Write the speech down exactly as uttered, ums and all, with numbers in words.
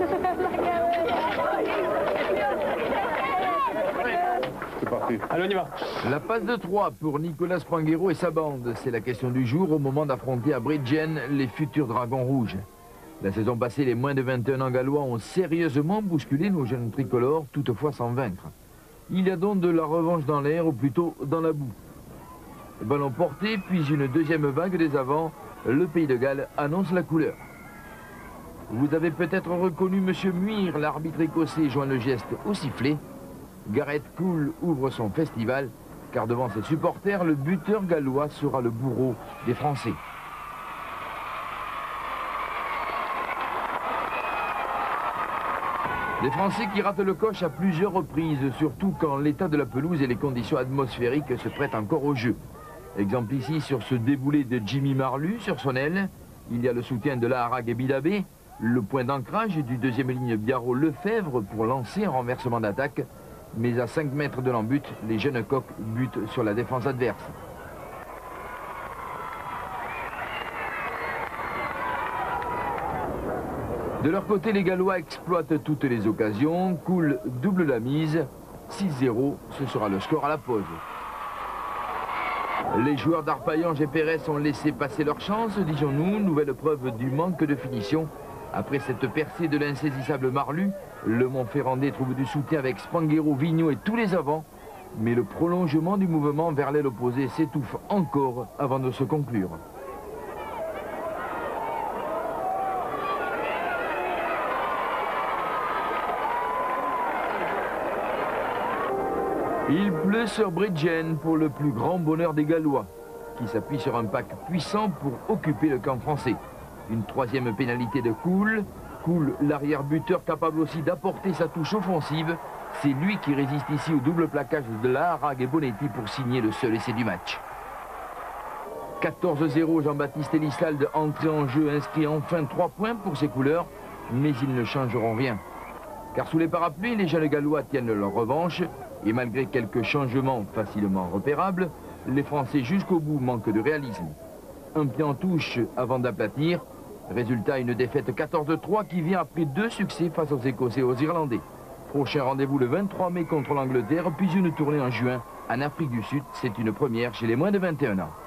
C'est parti. Allez, on y va. La passe de trois pour Nicolas Spanghero et sa bande. C'est la question du jour au moment d'affronter à Bridgend les futurs Dragons Rouges. La saison passée, les moins de vingt et un ans gallois ont sérieusement bousculé nos jeunes tricolores, toutefois sans vaincre. Il y a donc de la revanche dans l'air, ou plutôt dans la boue. Ballon porté, puis une deuxième vague des avants. Le Pays de Galles annonce la couleur. Vous avez peut-être reconnu M. Muir, l'arbitre écossais joint le geste au sifflet. Gareth Coole ouvre son festival, car devant ses supporters, le buteur gallois sera le bourreau des Français. Les Français qui ratent le coche à plusieurs reprises, surtout quand l'état de la pelouse et les conditions atmosphériques se prêtent encore au jeu. Exemple ici sur ce déboulé de Jimmy Marlu sur son aile. Il y a le soutien de Laharag et Bidabé, le point d'ancrage du deuxième ligne Biarrot-Lefebvre pour lancer un renversement d'attaque. Mais à cinq mètres de l'embut, les jeunes coqs butent sur la défense adverse. De leur côté, les Gallois exploitent toutes les occasions. Coole double la mise. six zéro, ce sera le score à la pause. Les joueurs d'Arpaillange et Pérez ont laissé passer leur chance, disons-nous. Nouvelle preuve du manque de finition. Après cette percée de l'insaisissable Marlu, le Montferrandais trouve du soutien avec Spanghero, Vigneault et tous les avants. Mais le prolongement du mouvement vers l'aile opposée s'étouffe encore avant de se conclure. Il pleut sur Bridgend pour le plus grand bonheur des Gallois, qui s'appuie sur un pack puissant pour occuper le camp français. Une troisième pénalité de Coole. Coole, l'arrière-buteur capable aussi d'apporter sa touche offensive. C'est lui qui résiste ici au double plaquage de Laharag et Bonetti pour signer le seul essai du match. quatorze zéro, Jean-Baptiste Elissalde, entré en jeu, inscrit enfin trois points pour ses couleurs, mais ils ne changeront rien. Car sous les parapluies, les jeunes Gallois tiennent leur revanche, et malgré quelques changements facilement repérables, les Français jusqu'au bout manquent de réalisme. Un pied en touche avant d'aplatir. Résultat, une défaite quatorze trois qui vient après deux succès face aux Écossais et aux Irlandais. Prochain rendez-vous le vingt-trois mai contre l'Angleterre, puis une tournée en juin en Afrique du Sud. C'est une première chez les moins de vingt et un ans.